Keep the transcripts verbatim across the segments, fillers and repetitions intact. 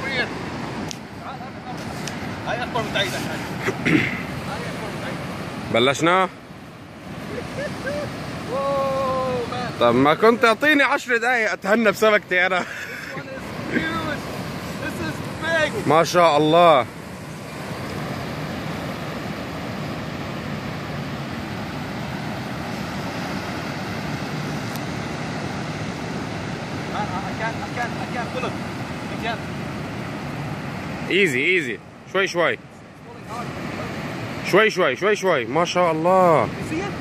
كبير. هاي اكبر من ايدك. هاي اكبر من ايدك. بلشنا؟ طب ما كنت اعطيني عشر دقايق اتهنى بسمكتي انا. ما شاء الله. ايزي ايزي شوي شوي شوي شوي شوي شوي ما شاء الله.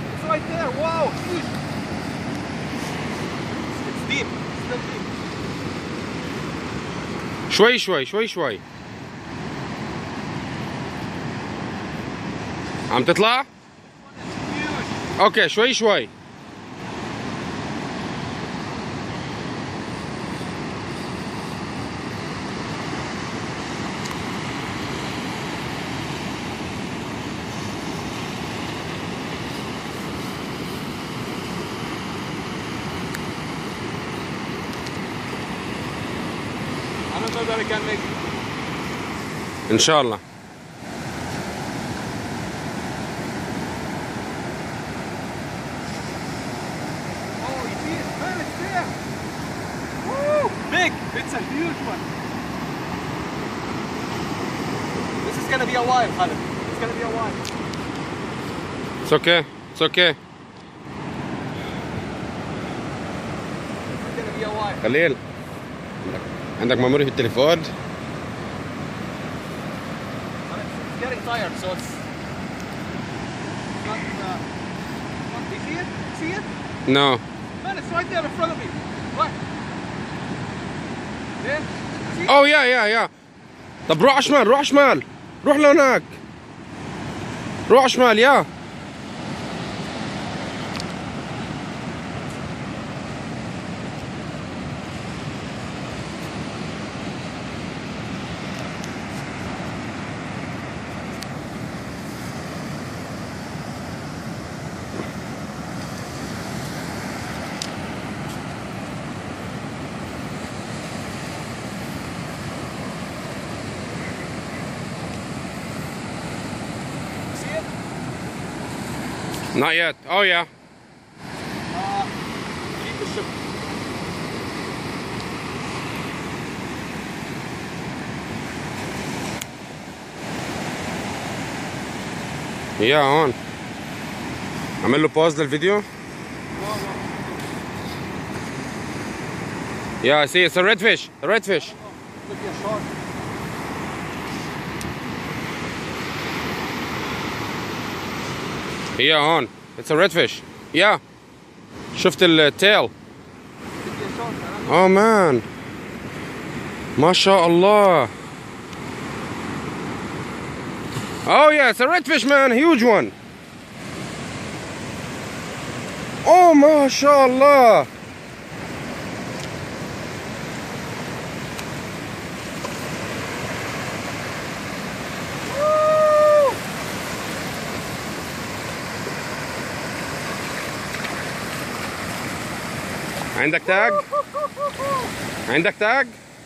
شوي شوي شوي شوي عم تطلع؟ اوكي شوي شوي. ان شاء الله. Big! It's a huge one. This is gonna be a while, Khalid. It's gonna be a while. It's okay. It's okay. It's gonna be a while. خليل عندك ميموري في التليفون؟ It's getting tired, so it's not. Uh, do you see it? See it? No. Man, it's right there in front of me. What? There? See it? اوه يا يا يا طب روح على شمال روح على شمال روح لهناك روح على شمال يا Not yet. Oh yeah. Uh, keep the ship. Yeah, هون. اعمل له pause للفيديو. No, no. Yeah, I see it's a redfish. A redfish. Could be a shark. Yeah, هون. It's a redfish. Yeah. شفت التيل. Oh man. ما شاء الله. Oh yeah, it's a redfish man, huge one. Oh ما شاء الله. عندك تاج؟ عندك تاج؟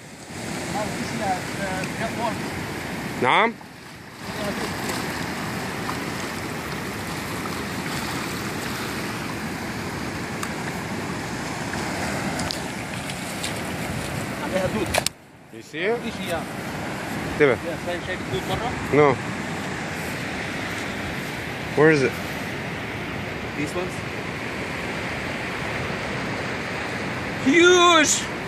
نعم؟ عليها دود. You see it? ايش هي؟ انتبه. شايف شايف الدود برا؟ No. Where is it? These ones? Huge!